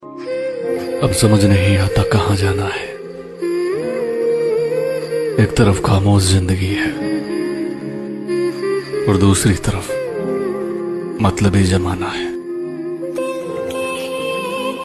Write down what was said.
अब समझ नहीं आता कहाँ जाना है। एक तरफ खामोश जिंदगी है और दूसरी तरफ मतलबी जमाना है।